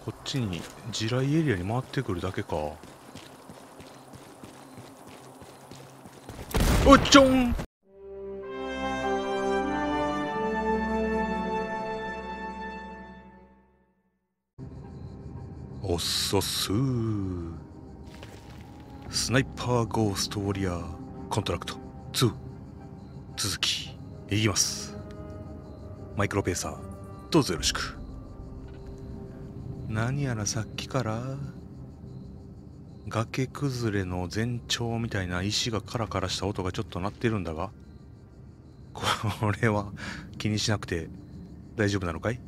こっちに地雷エリアに回ってくるだけか。おっちょん。おっそすー。スナイパーゴーストウォリアーコントラクト2続きいきます。マイクロペーサーどうぞよろしく。何やらさっきから崖崩れの前兆みたいな石がカラカラした音がちょっと鳴ってるんだが、これは気にしなくて大丈夫なのかい？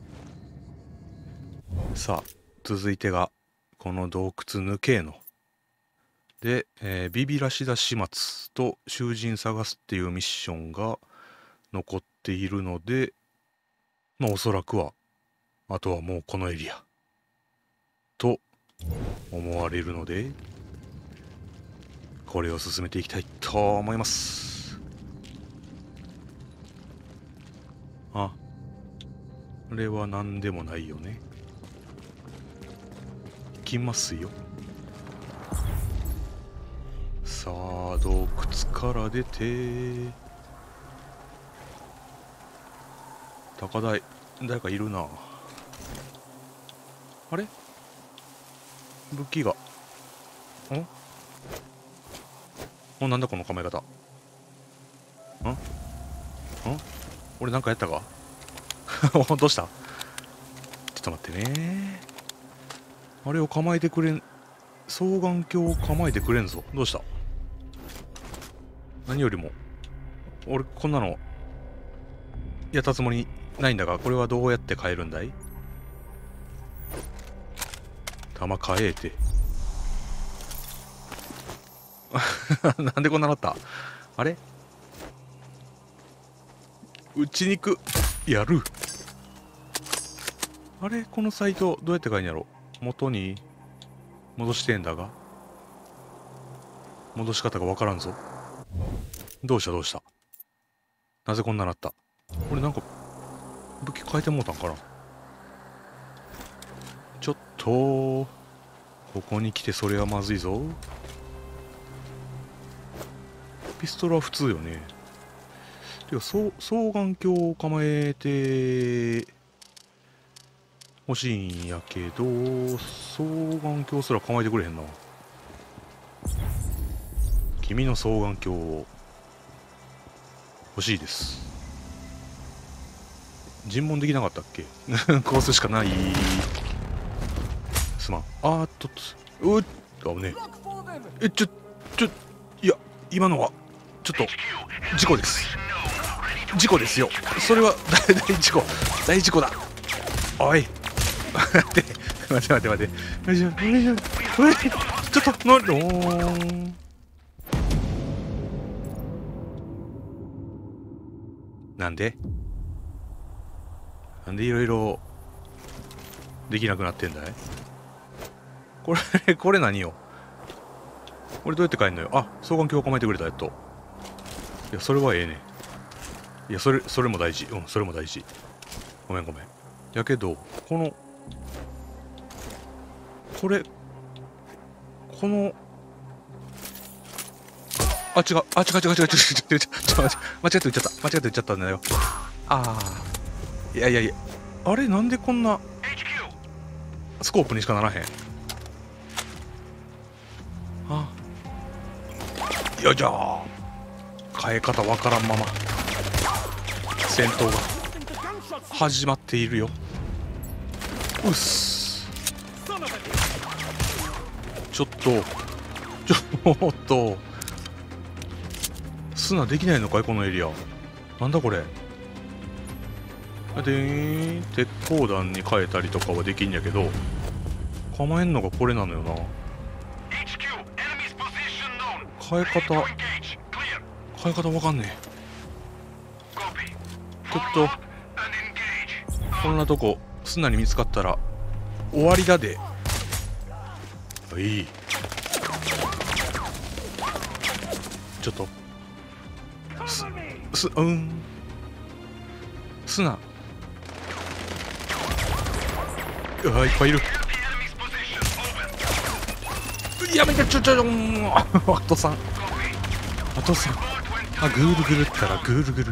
さあ続いてがこの洞窟抜けので、ビビらしだ始末と囚人探すっていうミッションが残っているので、まあおそらくはあとはもうこのエリアと思われるので、これを進めていきたいと思います。あれは何でもないよね。行きますよ。さあ洞窟から出て、高台誰かいるな。あれ武器がなんだこの構え方。俺なんかやったかどうした？ちょっと待ってね。あれを構えてくれん、双眼鏡を構えてくれんぞ。どうした？何よりも俺こんなのやったつもりないんだが、これはどうやって変えるんだい？弾変えてなんでこんななった？あれ撃ちにくやる。あれこのサイトどうやって変えんやろ？元に戻してんだが、戻し方がわからんぞ。どうしたどうした？なぜこんななった？俺なんか武器変えてもうたんかな？ちょっとここに来てそれはまずいぞ。ピストルは普通よね。てか双眼鏡を構えて欲しいんやけど、双眼鏡すら構えてくれへんな。君の双眼鏡を欲しいです。尋問できなかったっけコースしかない。すまん。うっ危ねえ。いや今のはちょっと事故です。事故ですよ。それは大事故、大事故だ。おい待って待って待ってちょっとのなんでいろいろできなくなってんだい？これ何よ？これどうやって帰んのよ？あ、双眼鏡を構えてくれた。いやそれはええね。いやそれも大事。それも大事。ごめんやけどこの違う違う間違って撃っちゃったんだよ。いやあれなんでこんなスコープにしかならへん。よいしょー。変え方わからんまま戦闘が始まっているよ。うっす。ちょっと砂できないのかいこのエリア。なんだこれ。で鉄鋼弾に変えたりとかはできんやけど、構えんのがこれなのよな。変え方わかんねえ。ちょっとこんなとこ砂に見つかったら終わりだで。いい。ちょっと砂いっぱいいる。 やめて、あと3、あと3。あ、ぐるぐるったらぐるぐる。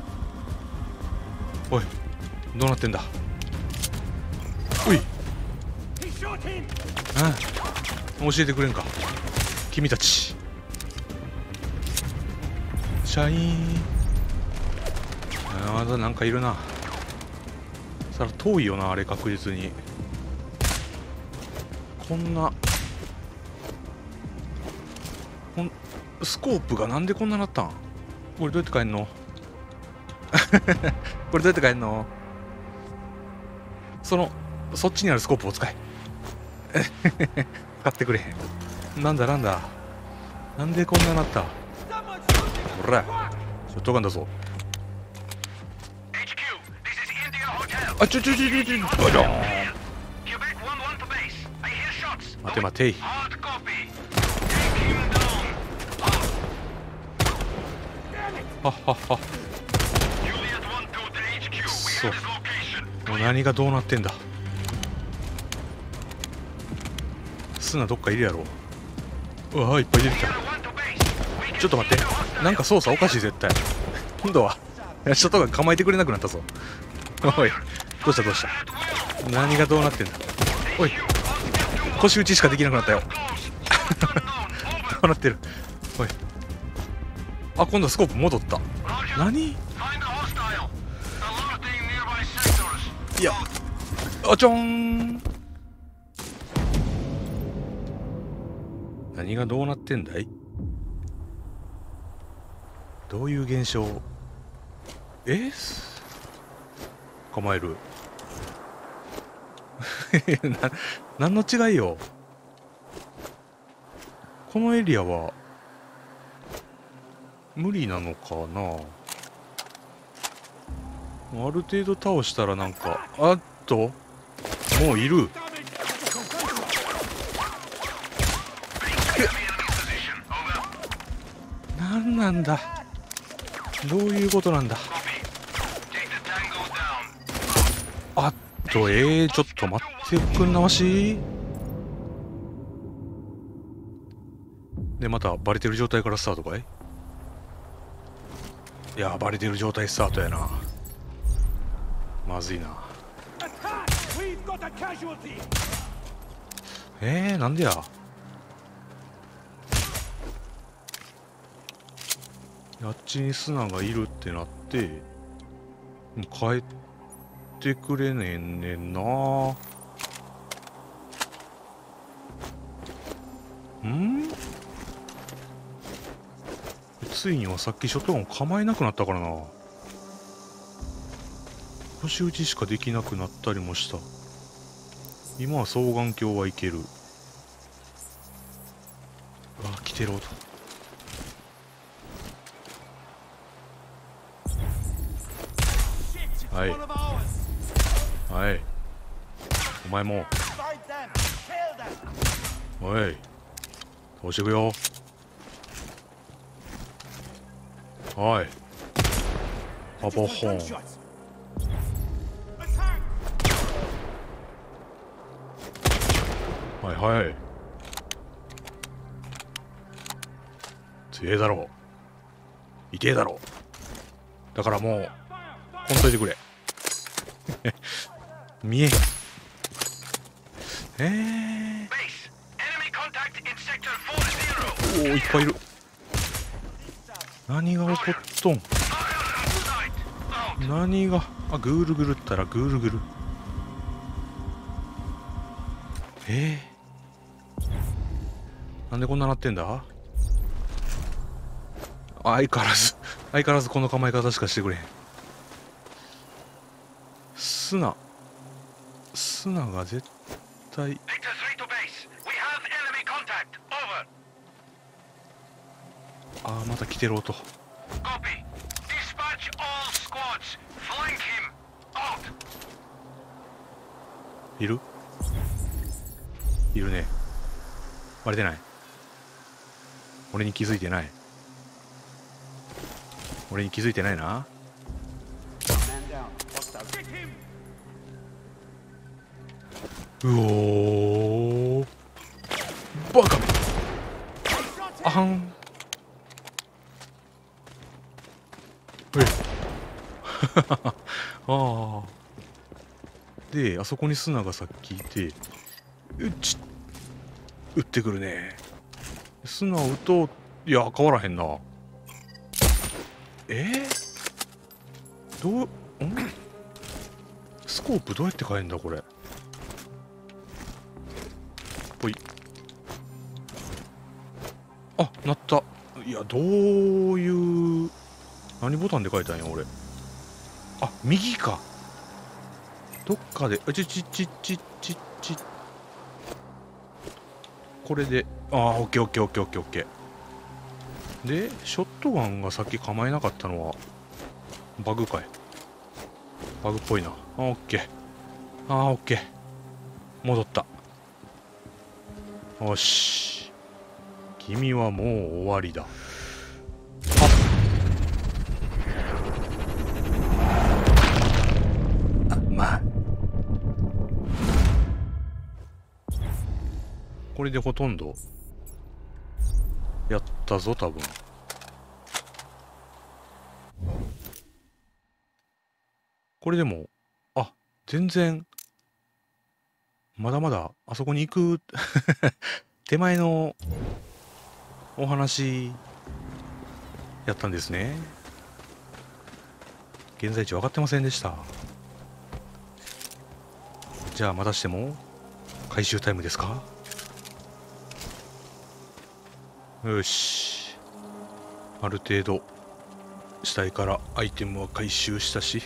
おい、どうなってんだ。おい、ああ、教えてくれんか君たち。シャイーン。まだなんかいるな。さら遠いよな、あれ確実に。こんなスコープがなんでこんななったん。これどうやって帰んのこれどうやって帰んの。そっちにあるスコープを使え買ってくれへん。なんだなんでこんななった。ほらショットガンだぞ。あ、ちょバドーン。待て待てい。はっはっは。くそ、もう何がどうなってんだ。砂どっかいるやろ。うわ、いっぱい出てきた。ちょっと待って、なんか操作おかしい絶対。今度はショットガン構えてくれなくなったぞ。おい、どうした何がどうなってんだ。おい、腰打ちしかできなくなったよどうなってる。おい、あ、今度はスコープ戻った。何。いや、あちょん。何がどうなってんだい。どういう現象。構える何の違いよ。このエリアは無理なのかな。ある程度倒したらなんか、あっともういる。何なんだ、どういうことなんだ。あっと、ちょっと待ってくんなわし。でまたバレてる状態からスタートかい。いや、バレてる状態スタートやな。まずいな。なんでや。あっちに砂がいるってなって帰ってくれねえねんな。ついにはさっきショットガンを構えなくなったからな。腰打ちしかできなくなったりもした。今は双眼鏡はいける。あ、来てろと。はいはい、お前もおい倒してくよ。はいパポホン。はいはい、強えだろう、痛えだろう。だからもうほんといてくれ見えおお、いっぱいいる。何が起こっとん。何が。あ、ぐるぐるったらぐるぐる。なんでこんななってんだ。相変わらずこの構え方しかしてくれへん。砂が絶対。ああ、また来てる音。いるね。バレてない。俺に気づいてない。な。うおー、バカめ。 はん。えああ。で、あそこに砂がさっきいて、撃ってくるね。砂を撃とう。いや、変わらへんな。どう、スコープどうやって変えんだ、これ。ぽい。あ、なった。いや、どういう、何ボタンで書いたんや、俺。あ、右か。どっかで、これで、オッケーオッケーオッケーオッケーオッケー。で、ショットガンがさっき構えなかったのは、バグかい。バグっぽいな。オッケー。オッケー。戻った。よし。君はもう終わりだ。まあ。これでほとんど、やったぞ、多分。これでも、全然、まだまだ、あそこに行く手前のお話、やったんですね。現在地分かってませんでした。じゃあ、またしても、回収タイムですか？よし。ある程度、死体からアイテムは回収したし、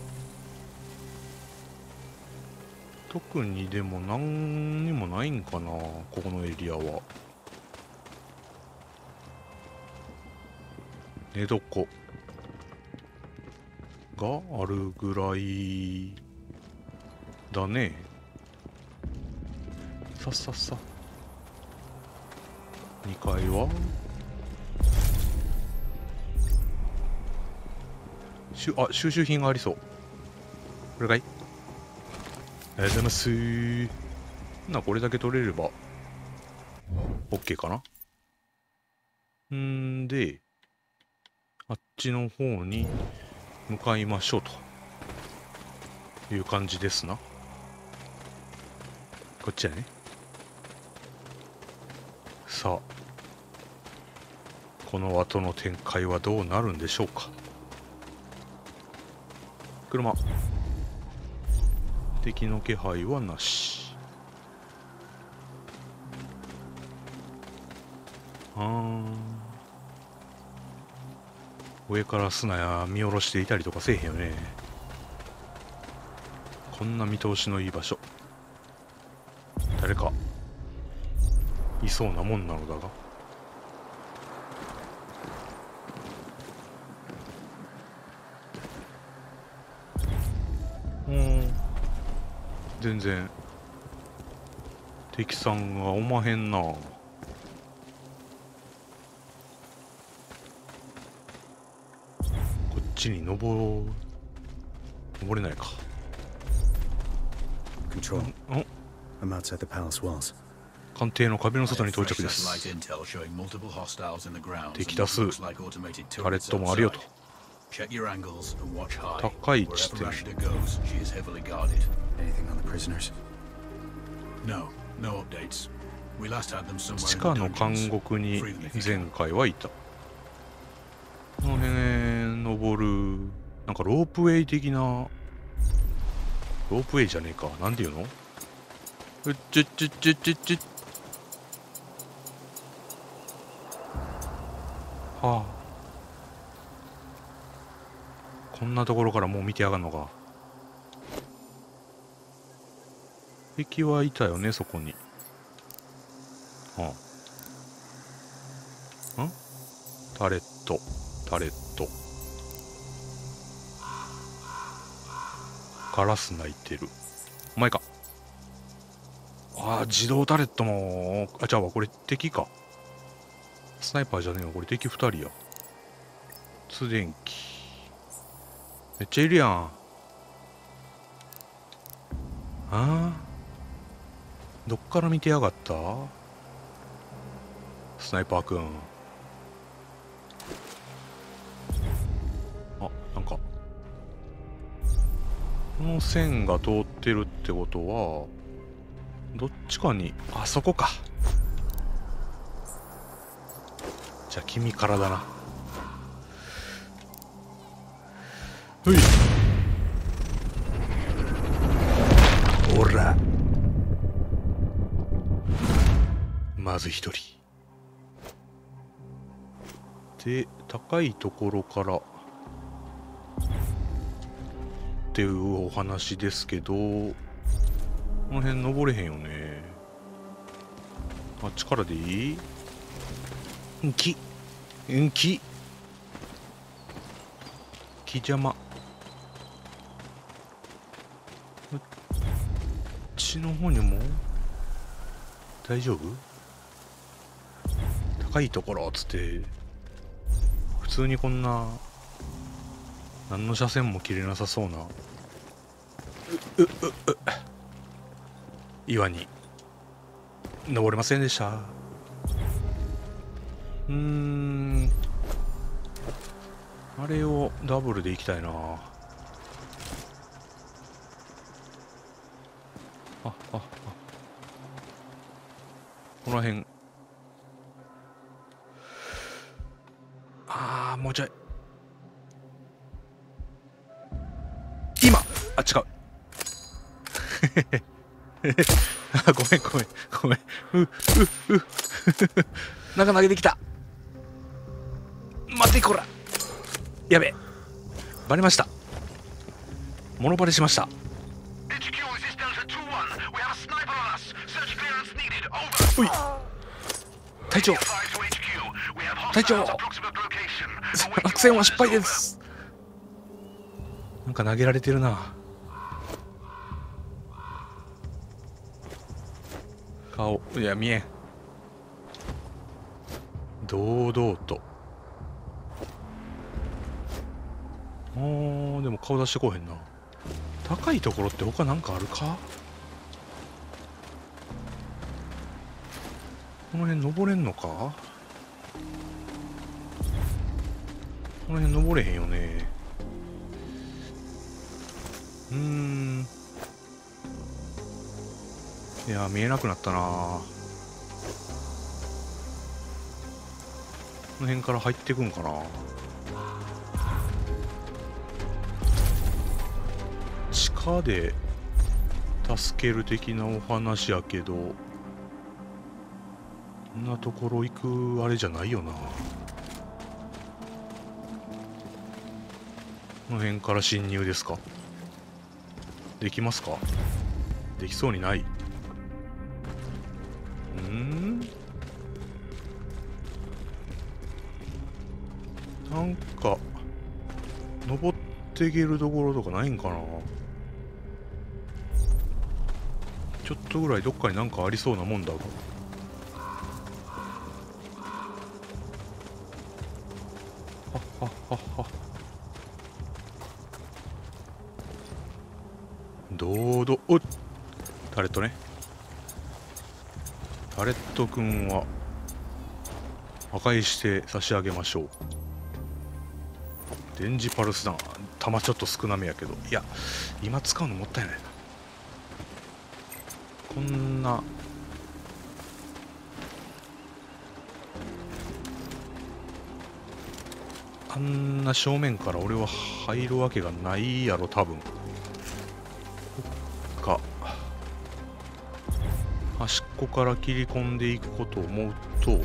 特にでも何にもないんかな、ここのエリアは。寝床があるぐらいだね。さっさっさ。2階は収集品がありそう。これかい？ありがとうございます。これだけ取れれば OK かな。で、あっちの方に向かいましょうという感じですな。こっちやね。さあ、この後の展開はどうなるんでしょうか。車。敵の気配はなし。上から砂や見下ろしていたりとかせえへんよね。こんな見通しのいい場所、誰かいそうなもんなのだが。全然敵さんがおまへんな。こっちに登れないか。官邸の壁の外に到着です。敵多数、タレットもあるよと。高い地点。地下の監獄に前回はいた。この辺登る、なんかロープウェイ的な、ロープウェイじゃねえか、なんていうの？はあ、こんなところからもう見てやがんのか。敵はいたよね、そこに。はあ、タレット。ガラス鳴いてる。お前か。自動タレットも、じゃあこれ敵か。スナイパーじゃねえわ、これ敵2人や。通電機。めっちゃいるやん。どっから見てやがった？スナイパーくん。 この線が通ってるってことはどっちかに、あそこか。じゃあ君からだな。ほい。ほら、まず一人で、高いところからっていうお話ですけど、この辺登れへんよね。あっちからでいい？木邪魔。こっちの方にも大丈夫？高いところっつって普通にこんな何の車線も切れなさそうな岩に登れませんでした。あれをダブルで行きたいな。この辺、もうちょい。今、あ、違う。ごめん。なんか投げてきた。待ってこら。やべえ。バレました。モノバレしました。おい。隊長。作戦は失敗です。なんか投げられてるな。顔、いや、見えん。堂々と。でも顔出してこうへんな。高いところって他なんかあるか？この辺登れんのか？この辺登れへんよね。いや、見えなくなったな。この辺から入ってくんかな。地下で助ける的なお話やけど、こんなところ行くあれじゃないよな。この辺から侵入ですか？できますか？できそうにない。なんか登っていけるところとかないんかな。ちょっとぐらいどっかになんかありそうなもんだが。おっ、タレットね。タレット君は破壊して差し上げましょう。電磁パルス弾、弾ちょっと少なめやけど、いや今使うのもったいないな。こんなあんな正面から俺は入るわけがないやろ多分。か端っこから切り込んでいくことを思うと、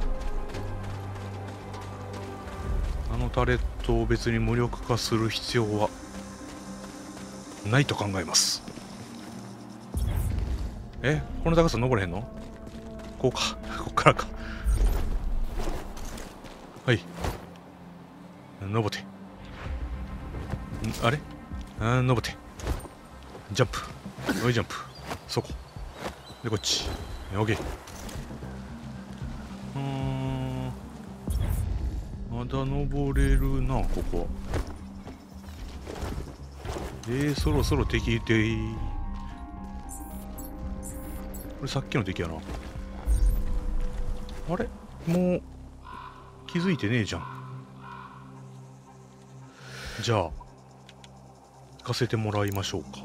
あのタレットを別に無力化する必要はないと考えます。この高さ登れへんの？こうか、こっからか。はい、登って。あれ、登って。ジャンプ。おい、ジャンプ。そこ。で、こっち。オッケー。まだ登れるな、ここは。そろそろ敵いていい。これさっきの敵やな。あれ、もう気づいてねえじゃん。じゃあかせてもらいましょうか。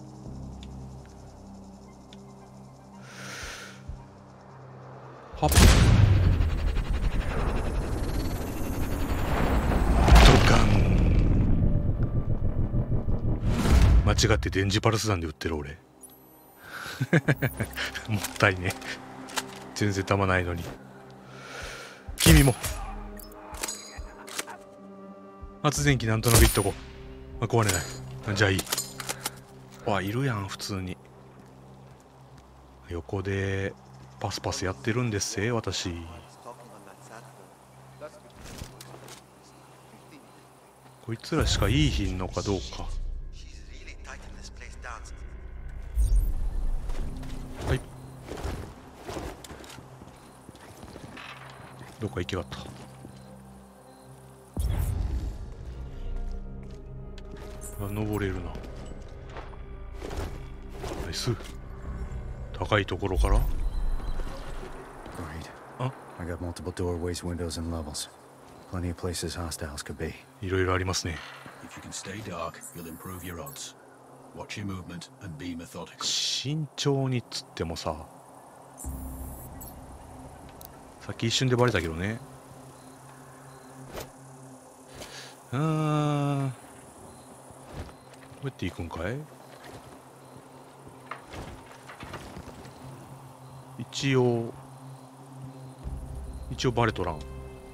はっ、ドカン。間違って電磁パルス弾で撃ってる俺。もったいね。全然弾ないのに。君も発電機なんとなくいっとこう。壊れない。じゃあいい。あ、いるやん普通に。横でパスパスやってるんですぜ私。こいつらしかいいひんのかどうか。はい、どっか行きがった。あ、登れるな。ナイス。高いところから。 Great. I got multiple doorways, windows, and levels. Plenty of places hostiles could be. いろいろありますね。 If you can stay dark, you'll improve your odds. Watch your movement and be methodical. 慎重にっつってもさ、さっき一瞬でバレたけどね。どうやって行くんかい。一応バレとらん。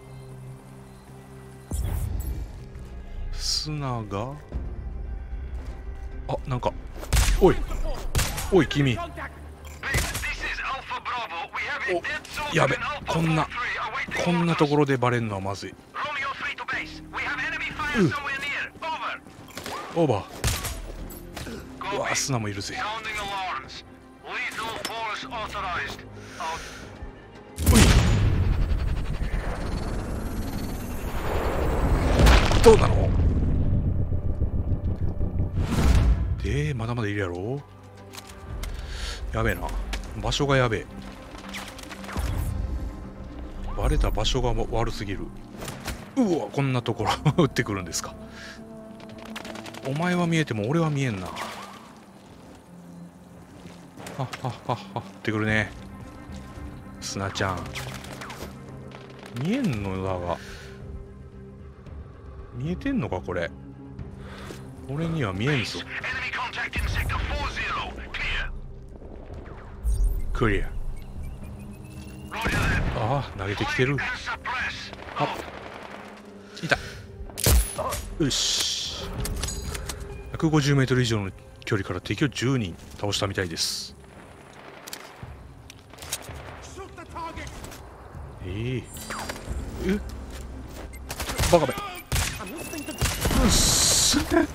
砂が、あ、なんか、おい君。お、やべ、こんなところでバレんのはまずい。オーバー。うわ、砂もいるぜ。おい、どうなので、まだまだいるやろ。やべえな、場所がやべえ。バレた場所が悪すぎる。うわ、こんなところ撃ってくるんですか。お前は見えても俺は見えんな。はっはっはっはってくるね、砂ちゃん。見えんのだが、見えてんのかこれ。俺には見えんぞ。クリア。ああ、投げてきてる。あっ、いた。よし、150メートル以上の距離から敵を10人倒したみたいです。バカめ。うっす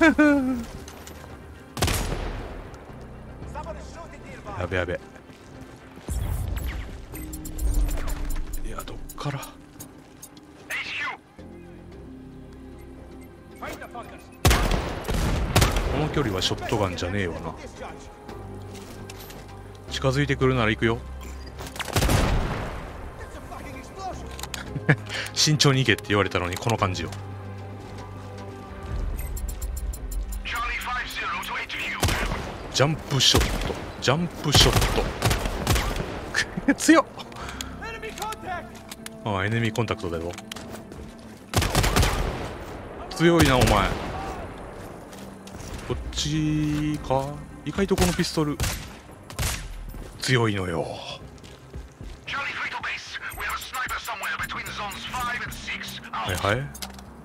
やべやべ。いや、どっから。この距離はショットガンじゃねえわな。近づいてくるなら行くよ。慎重に行けって言われたのにこの感じよ。ジャンプショット、ジャンプショット強っ。ああ、エネミーコンタクトだよ。強いなお前。こっちか。意外とこのピストル強いのよ。はいはい。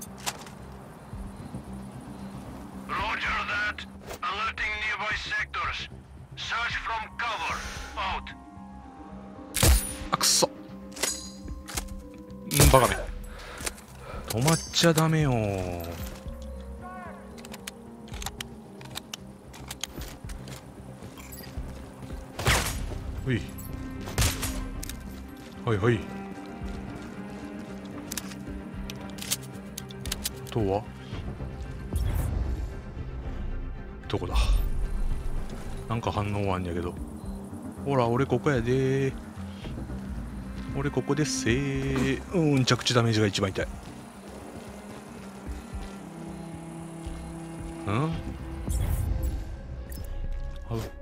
あ、くそ。バカめ。止まっちゃダメよ。ほい。はいはい。とはどこだ。なんか反応あんやけど。ほら、俺ここやで。俺ここですせー。着地ダメージが一番痛い。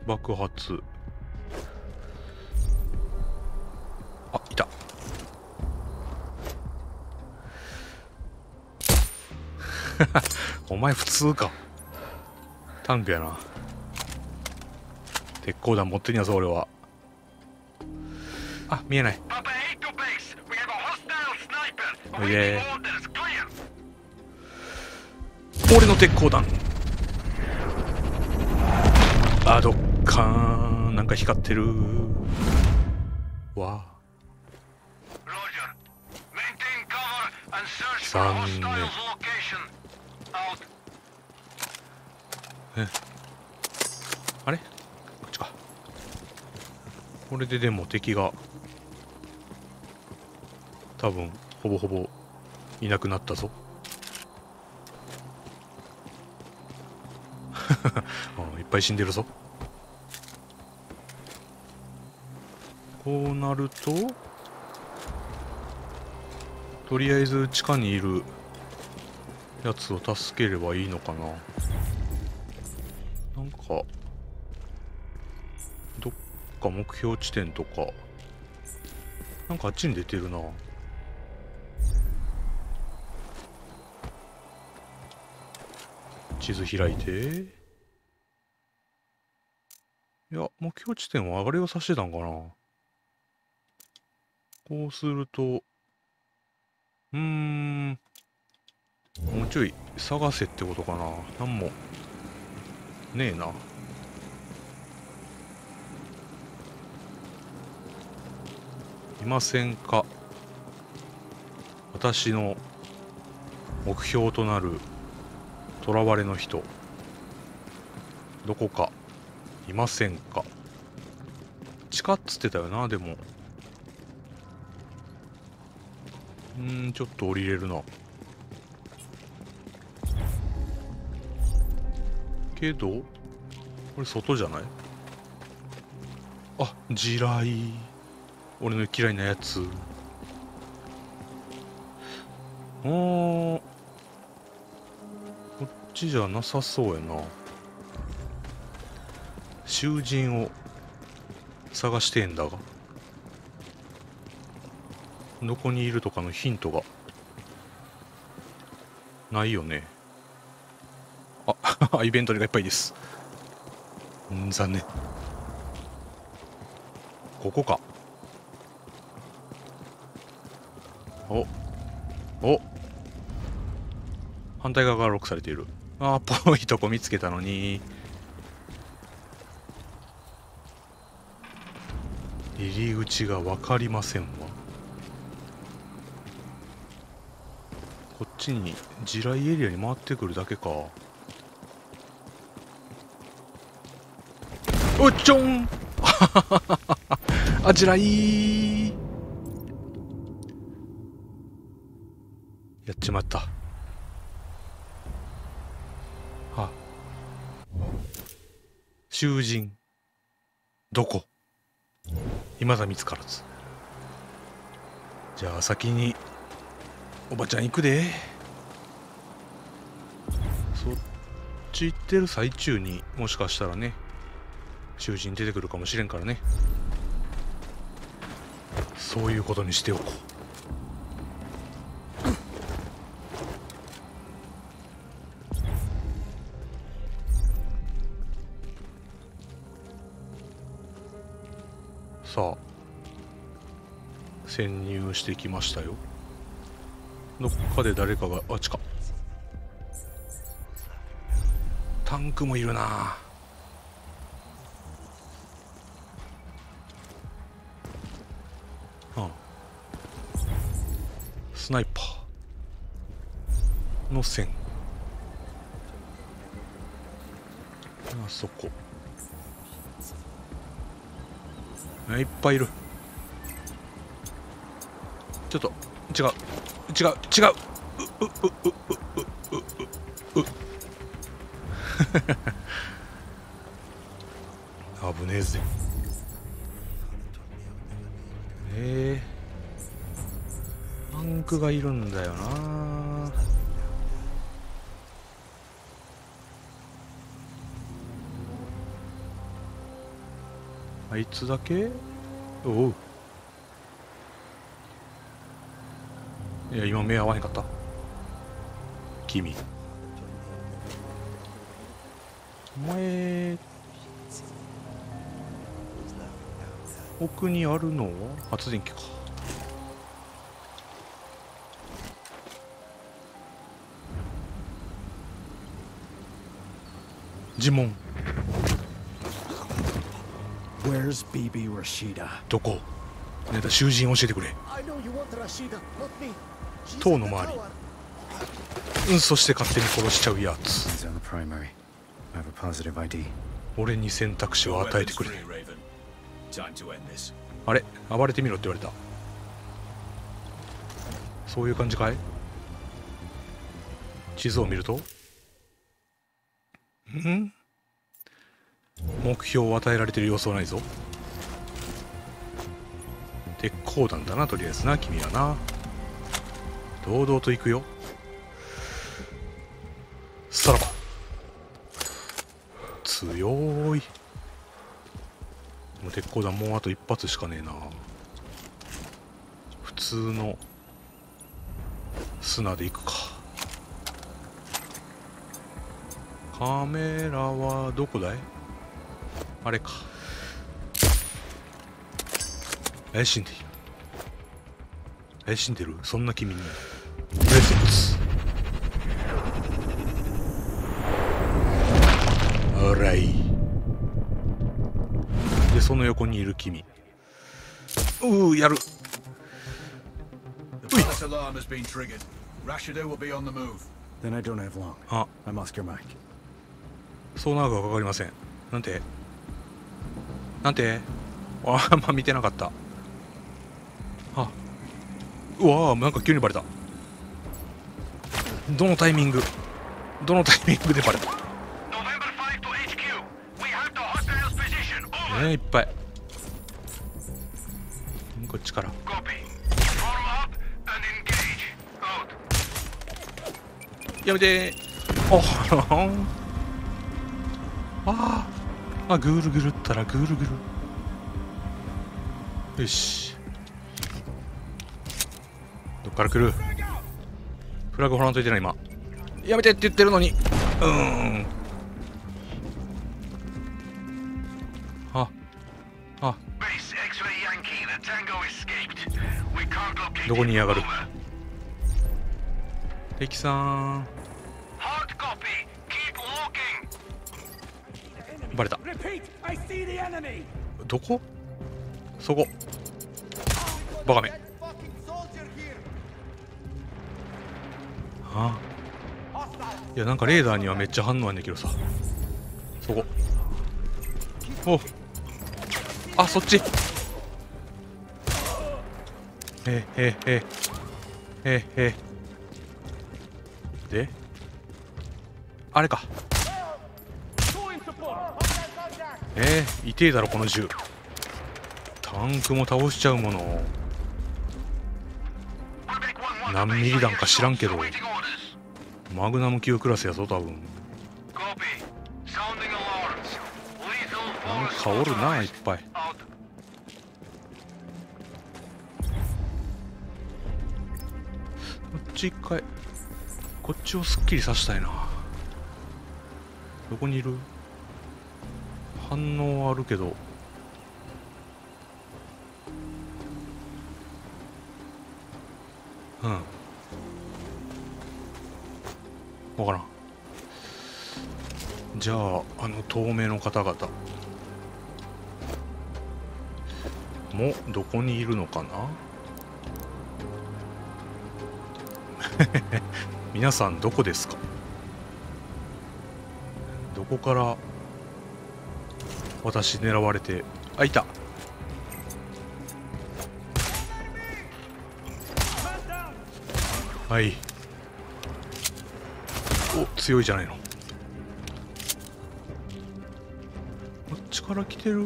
爆発。あ、いた。お前普通か。タンクやな。鉄鋼弾持ってんやぞ俺は。あ、見えない。おいで。俺の鉄鋼弾。あ、どっかーん、なんか光ってるわ。残念。あれこっちか。これででも敵が多分ほぼほぼいなくなったぞ。いっぱい死んでるぞ。こうなるととりあえず地下にいるやつを助ければいいのかな。なんかどっか目標地点とかなんかあっちに出てるな。地図開いて。いや、目標地点はあれを指してたんかな。こうするともうちょい探せってことかな。なんもねえな。いませんか。私の目標となる囚われの人、どこかいませんか。地下っつってたよな。でもちょっと降りれるな。けどこれ外じゃない？あ、地雷。俺の嫌いなやつ。こっちじゃなさそうやな。囚人を探してんだが、どこにいるとかのヒントがないよね。あイベントリがいっぱいです。残念。ここか。お反対側がロックされている。ぽいとこ見つけたのに。入り口が分かりませんわ。こっちに地雷エリアに回ってくるだけか。おっちょん地雷やっちまった。囚人どこ？未だ見つからず。じゃあ先におばちゃん行くで。そっち行ってる最中にもしかしたらね囚人出てくるかもしれんからね。そういうことにしておこう。さあ潜入してきましたよ。どっかで誰かがあっちか。タンクもいるな。スナイパーの線。あそこいっぱいいる。ちょっと違う危ねえぜ。タンクがいるんだよな。 あいつだけ。おう。いや今目合わへんかった。君お前奥にあるのは発電機か。呪文 Where's BB Rashida? どこ。ねだ囚人教えてくれ。 I know you want Rashida, not me. 塔の周り。うんそして勝手に殺しちゃうやつ。 He's on the primary. I have a positive ID. 俺に選択肢を与えてくれ。 Raven. Time to end this. あれ暴れてみろって言われた。そういう感じかい。地図を見ると目標を与えられてる様子はないぞ。鉄鋼弾だなとりあえずな。君はな堂々と行くよ。さらば強い。もう鉄鋼弾もうあと一発しかねえな。普通の砂で行くか。カメラはどこだい。あれか。怪しんでいる。怪しんでる。そんな君にプレゼンツ。あらい。でその横にいる君。やる。 The palace alarm has been triggered. Rashida will be on the move. Then I don't have long. あ I'm Oscar Mike. そう長くはかかりません。なんてなんてあんま見てなかった。あうわーなんか急にバレた。どのタイミングでバレた。いっぱい。こっちから。やめてー。あぐるぐるったらぐるぐる。よしどっから来る。フラグ掘らんといてない今。やめてって言ってるのに。どこにいやがる。敵さんバレた。どこそこバカめ。いやなんかレーダーにはめっちゃ反応あんねんけどさ。そこそっち。であれか。痛えだろこの銃。タンクも倒しちゃうもの。何ミリ弾か知らんけどマグナム級クラスやぞ多分。なんかおるないっぱい。こっち一回こっちをすっきりさせたいな。どこにいる。反応はあるけど分からん。じゃあ透明の方々もどこにいるのかな。皆さんどこですか。どこから私狙われて。いた。はい強いじゃないの。こっちから来てる。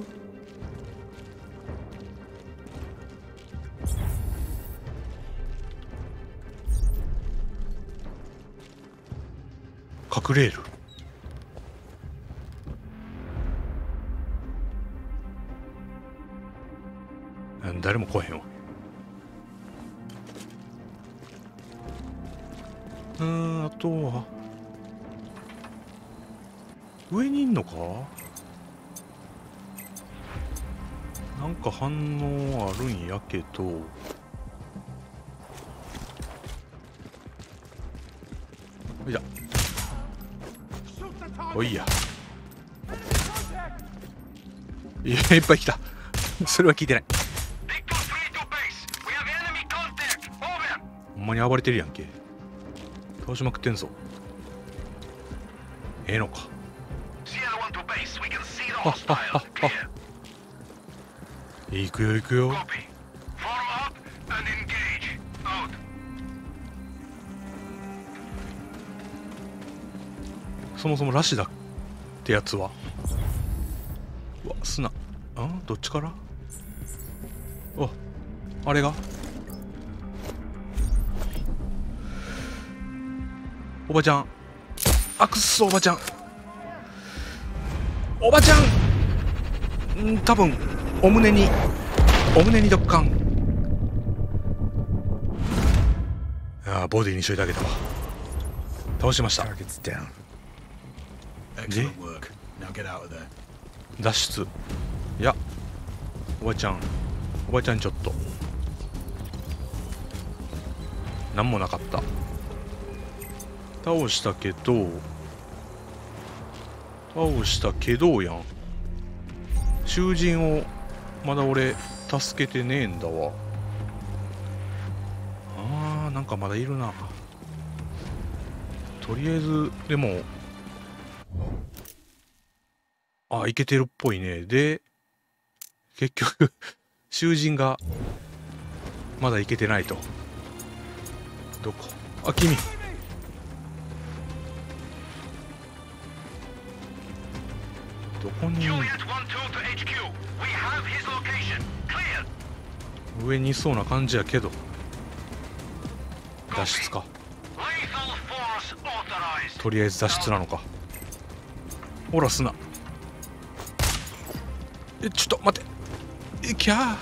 隠れる。 誰も来へんわ。あとは上にいんのか。なんか反応あるんやけど、おいやおいや、いっぱい来た。それは聞いてない。ほんまに暴れてるやんけ。倒しまくってんぞ。ええのか。行くよ行くよ。そもそもラシダってやつは、うわ砂、どっちから、あれがおばちゃん、くっそおばちゃん、多分お胸にドッカン。ボディにしといてあげたわ。倒しました。で脱出。いや、おばちゃんちょっとなんもなかった。倒したけどやん。囚人をまだ俺助けてねえんだわ。なんかまだいるな。とりあえずでもいけてるっぽいね。で結局囚人がまだいけてないと。どこ、君どこに。上にいそうな感じやけど。脱出か。とりあえず脱出なのか。ほらすな。ちょっと待って。キャー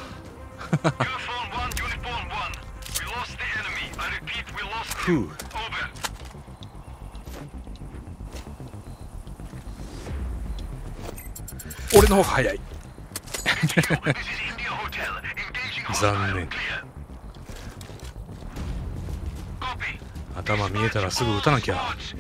ふう。俺の方が早い。残念。頭見えたらすぐ撃たなきゃ。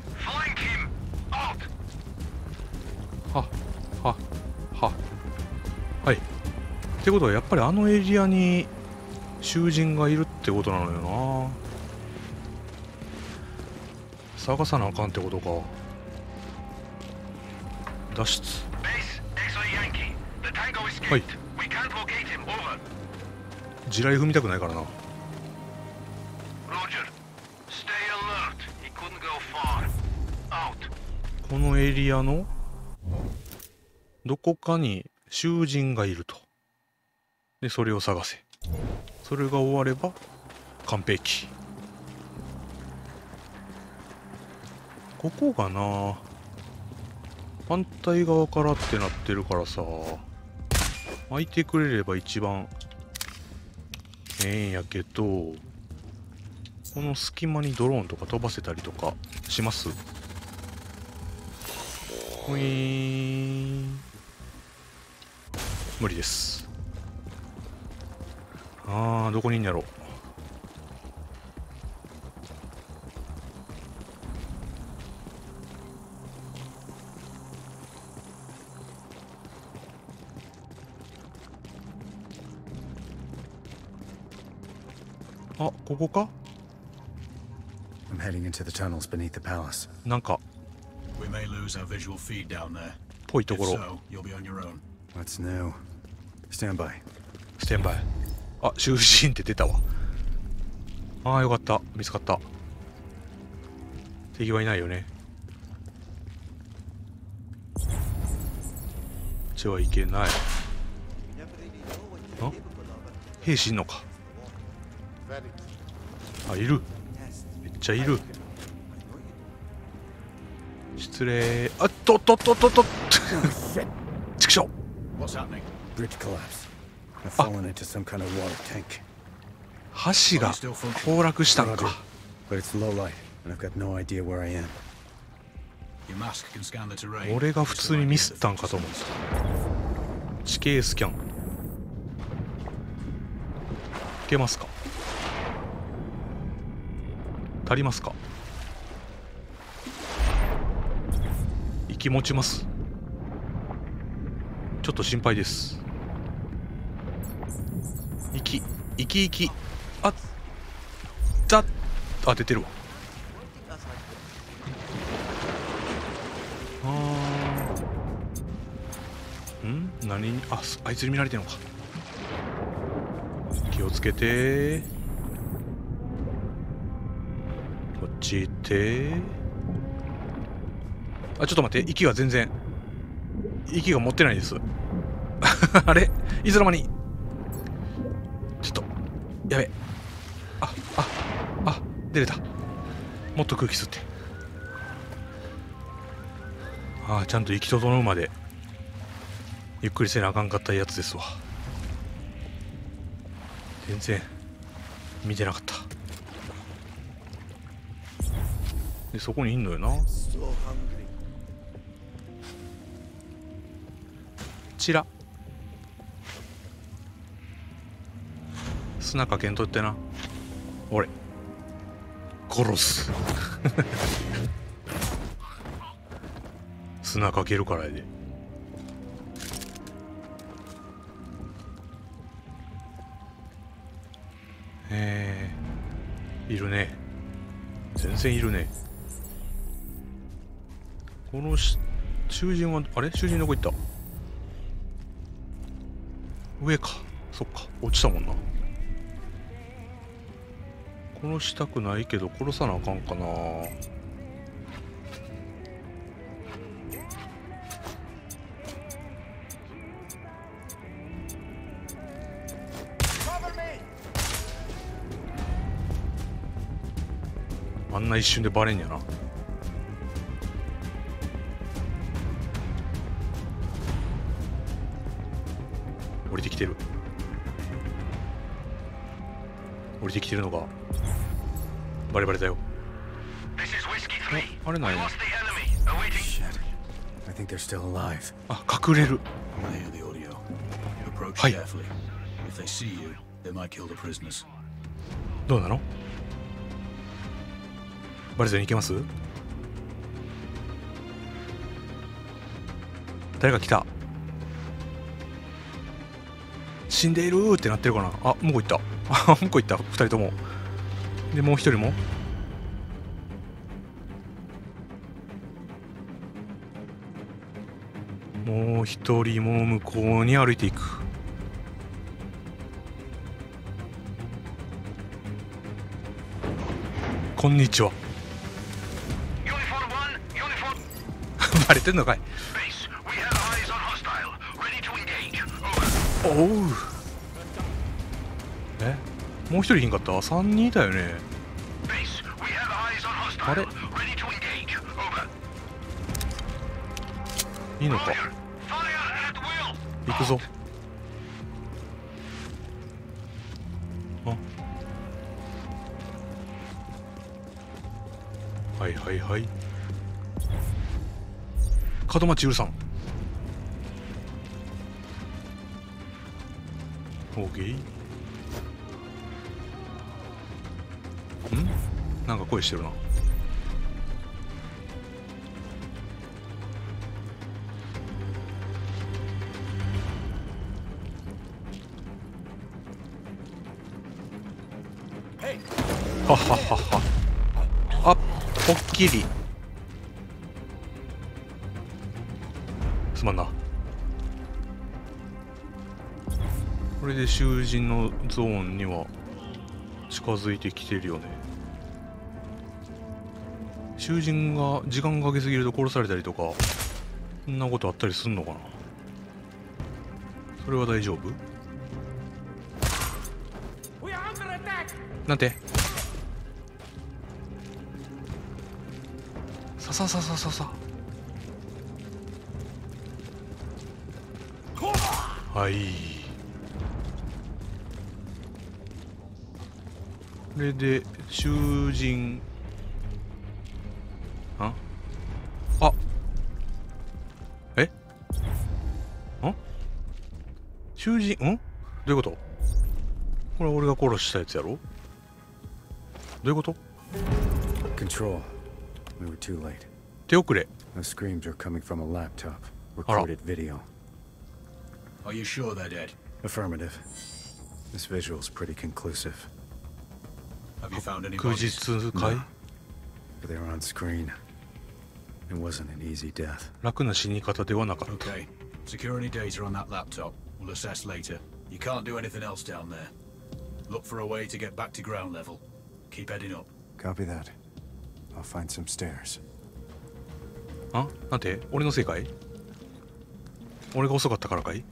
はい。ってことはやっぱりあのエリアに囚人がいるってことなのよな。探さなあかんってことか。脱出。はい。地雷踏みたくないからな。このエリアのどこかに囚人がいると。でそれを探せ。それが終われば完璧。ここがな、反対側からってなってるからさ、開いてくれれば一番んやけど、この隙間にドローンとか飛ばせたりとかします？ほいーん、無理です。どこにいんやろ。ここか。 I'm heading into the tunnels beneath the palace. なんか We may lose our visual feed down there. ぽいと If ころ。 so, you'll be on your own. What's new? Stand by. ステンバイ。囚人って出たわ。よかった、見つかった。敵はいないよね。こっちはいけない。兵士いんのか。いる。めっちゃいる。失礼。っと畜生。 What's happening? Bridge collapse. I've fallen into some kind of water tank. 橋が崩落したん Roger. か。 But it's low light, and I've got no idea where I am. Your mask can scan the terrain. 俺が普通にミスったんかと思った。地形スキャン。いけますか？足りますか？息持ちます？ちょっと心配です。息あだあ出てるわ。何にあいつに見られてんのか。気をつけて。こっち行って。ちょっと待って、息が持ってないです。あれいつの間に。ちょっとやべ。出れた。もっと空気吸って。ちゃんと息整うまでゆっくりせなあかんかったやつですわ。全然見てなかった。でそこにいんのよな。チラ砂かけんとってな。俺殺す。砂かけるからやで。いるね。全然いるね。この囚人は囚人どこ行った？上か。そっか、落ちたもんな。殺したくないけど殺さなあかんかな。あんな一瞬でバレんやな。降りてきてる。降りてきてるのがバレバレだよ。あれなんや。 Shit. I think they're still alive. 隠れる。 I hear the audio. Approach Hi. carefully. If they see you, they might kill the prisoners. どうなの？バレずに行けます？誰か来た。死んでいるってなってるかな。向こう行った。向こう行った。2人とも。でもう1人も。もう1人も向こうに歩いていく。こんにちは。バレてんのかい。おう。もう一人いんかった？ 3 人いたよね。あれいいのか。行くぞ。はいはいはい。門町許さん。オーケー。なんか声してるな。はははは。ポッキリ。すまんな。これで囚人のゾーンには近づいてきてるよね。囚人が時間かけすぎると殺されたりとか、そんなことあったりすんのかな。それは大丈夫？なんて？さはい。 れで囚人あえ囚人どういうこと？これ俺が殺したやつやろ？どういうこと？ Control. We were too late. 手遅れ。 The screams are coming from a laptop. Recorded video. Are you sure they're dead? Affirmative. This visual's pretty conclusive. Have you found any 空 bodies? 日かい？ But they were on screen. It wasn't an easy death. 楽な死に方ではなかった。 Okay. Security data on that laptop. We'll assess later. You can't do anything else down there. Look for a way to get back to ground level. Keep heading up. Copy that. I'll find some stairs. なんて？俺のせいかい？俺が遅かったからかい？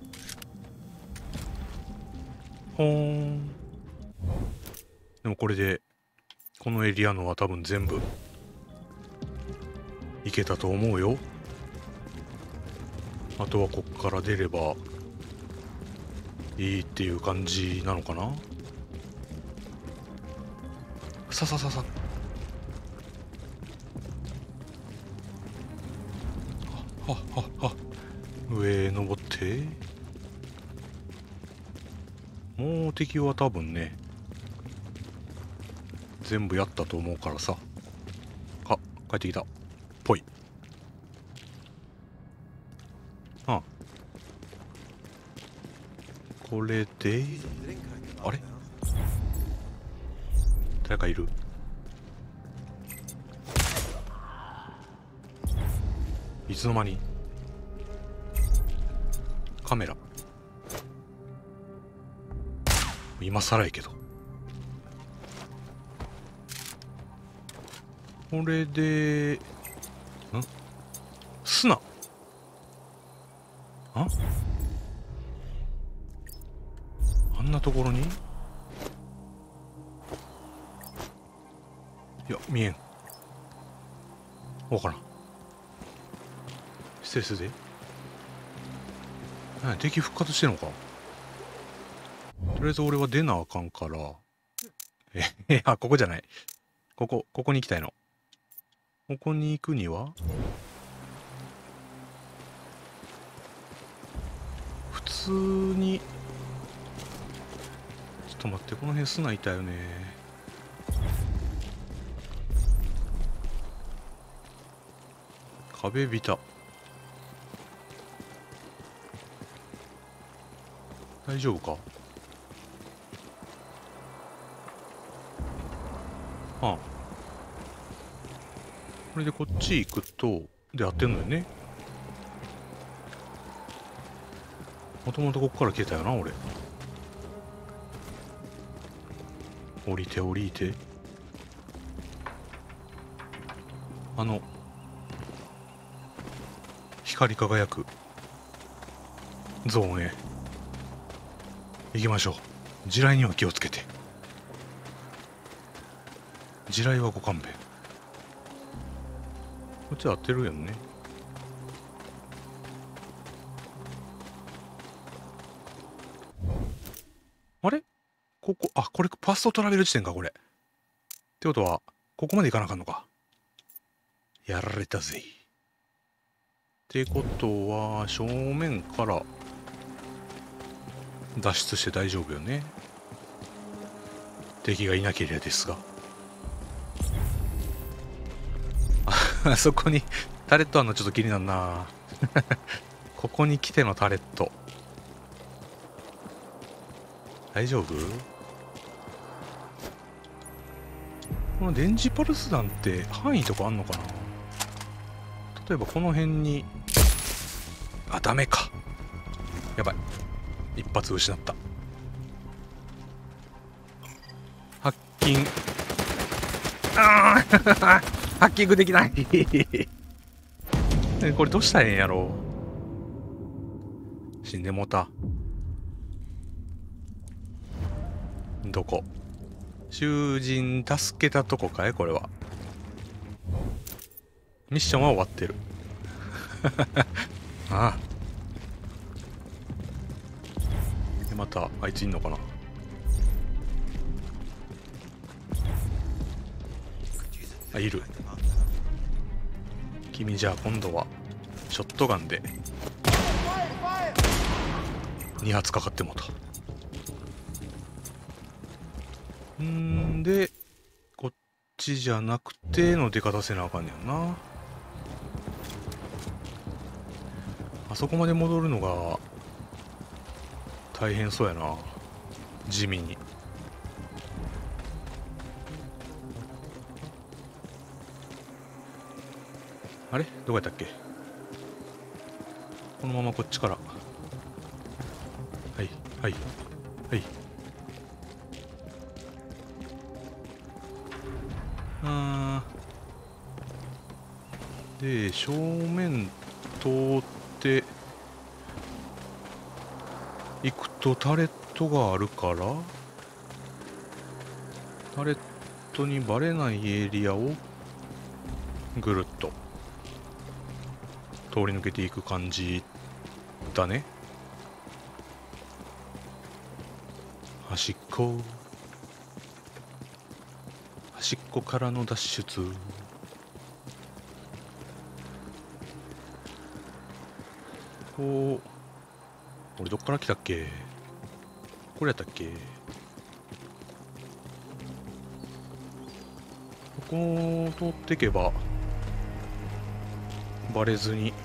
ほーん。でもこれでこのエリアのは多分全部いけたと思うよ。あとはこっから出ればいいっていう感じなのかな。ささささ。は上へ登って。もう敵は多分ね全部やったと思うからさ。帰ってきたぽい。これであれ誰かいる？いつの間に？カメラ今更やけど。これで砂あんなところに？いや見えん。わからん。失礼するで。敵復活してんのか？とりあえず俺は出なあかんから。ここじゃない。ここに行きたいの。ここに行くには普通にちょっと待って、この辺砂いたよね。壁ビタ。大丈夫か？これでこっち行くとで合ってんのよね。もともとここから来てたよな俺。降りて降りて。光り輝くゾーンへ行きましょう。地雷には気をつけて。地雷はご勘弁。こっち合ってるやんね。あれここ、これファストトラベル地点かこれ。ってことはここまで行かなあかんのか。やられたぜ。ってことは正面から脱出して大丈夫よね。敵がいなければですが。あそこにタレットあんのちょっと気になるな。ここに来てのタレット大丈夫？この電磁パルス弾って範囲とかあんのかな。例えばこの辺にダメか。やばい、一発失った。ハッキンハッキングできない。これどうしたらええんやろ。死んでもうた。どこ？囚人助けたとこかいこれは。ミッションは終わってる。でまたあいついんのかな。 あ、いる。君じゃあ今度はショットガンで2発かかってもと。でこっちじゃなくての出方せなあかんねんな。あそこまで戻るのが大変そうやな、地味に。あれどこやったっけ。このままこっちから。はいはいはい。で正面通って行くとタレットがあるから、タレットにバレないエリアをぐるっと通り抜けていく感じだね。端っこからの脱出。俺どっから来たっけ。これやったっけ。ここを通っていけばバレずに。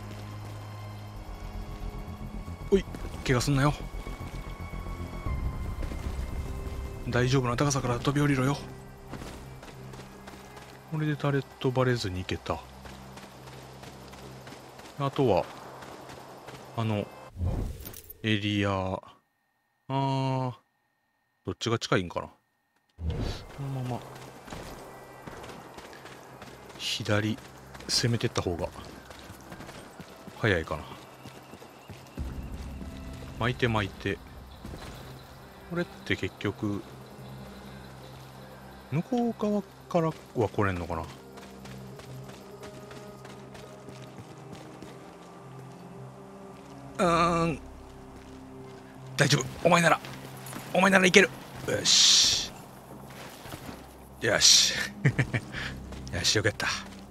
おい、怪我すんなよ。大丈夫な高さから飛び降りろよ。これでタレットバレずに行けた。あとはあのエリア、どっちが近いんかな。このまま左攻めてった方が早いかな。巻いて巻いて。これって結局向こう側からは来れんのかな。大丈夫。お前ならいける。よしよしよし、よくやった。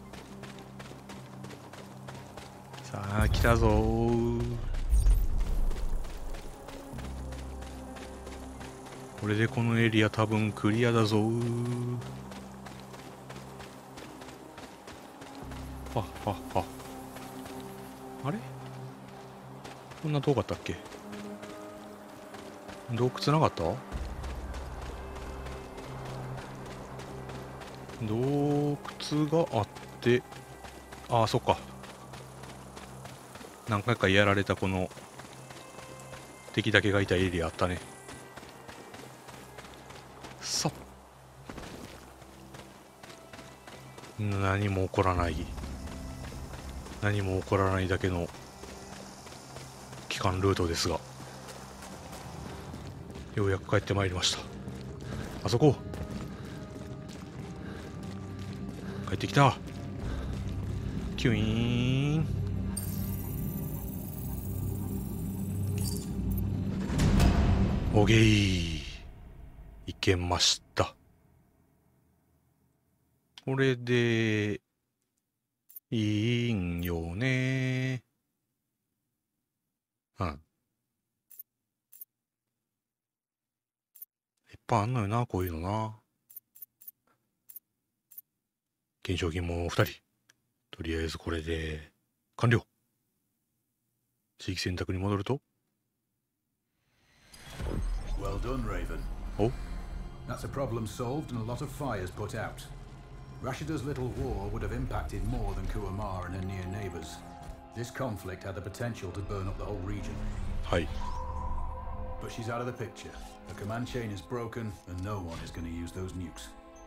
さあ来たぞー。これでこのエリア多分クリアだぞー。はあれこんな遠かったっけ。洞窟なかった。洞窟があって、ああそっか、何回かやられたこの敵だけがいたエリアあったね。さっ、何も起こらないだけの帰還ルートですが、ようやく帰ってまいりました。あそこ帰ってきた。キュイーン。おげい、いけました。これでいいんよね。うん。いっぱいあんのよな、こういうのな。懸賞金も2人。とりあえずこれで完了。地域選択に戻ると。 Well done, Raven. Oh? That's a problem solved and a lot of fires put out. Rashida's little war would have impacted more than Kuamar and her near neighbors. This conflict had the potential to burn up the whole region. はい。 But she's out of the picture. The command chain is broken, and no one is going to use those nukes.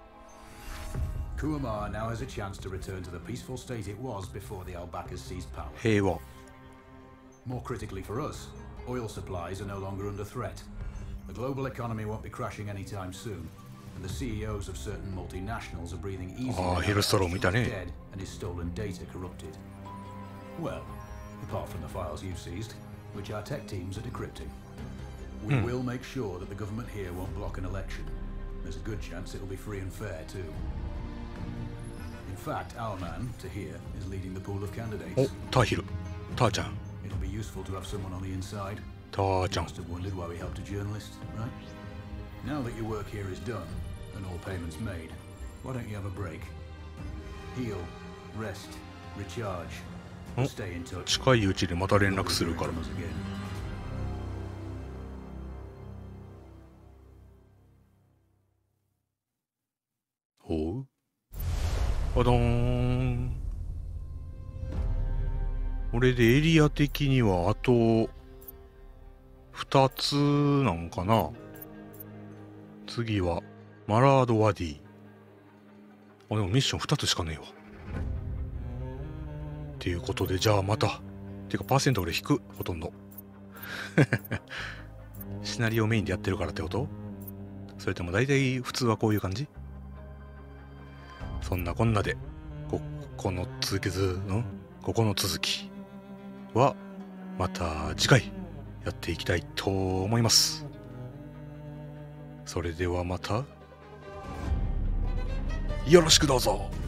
Kuamar now has a chance to return to the peaceful state it was before the Albakas seized power. 平和。 More critically for us, oil supplies are no longer under threat. The global economy won't be crashing anytime soon, and the CEOs of certain multinationals are breathing easy now that Ashton is dead and his stolen data corrupted. Well, apart from the files you've seized, which our tech teams are decrypting. We will make sure that the government here won't block an election. There's a good chance it'll be free and fair too. In fact, our man, Tahir, is leading the pool of お candidates. ターヒルターちゃん It'll be useful to have someone on the inside. ターちゃん Must have wondered why we helped a journalist, right? Now that your work here is done and all payments made, why don't you have a break? Heal, rest, recharge. Oh. Stay in touch. 近いうちにまた連絡するから From us again. ほうあどーん。これでエリア的にはあと2つなんかな。次はマラードワディ。あ、でもミッション2つしかねえわ。っていうことで、じゃあまた。てかパーセント俺引く、ほとんど。シナリオメインでやってるからってこと？それとも大体普通はこういう感じ？そんなこんなで、ここの続きはまた次回やっていきたいと思います。それではまたよろしくどうぞ。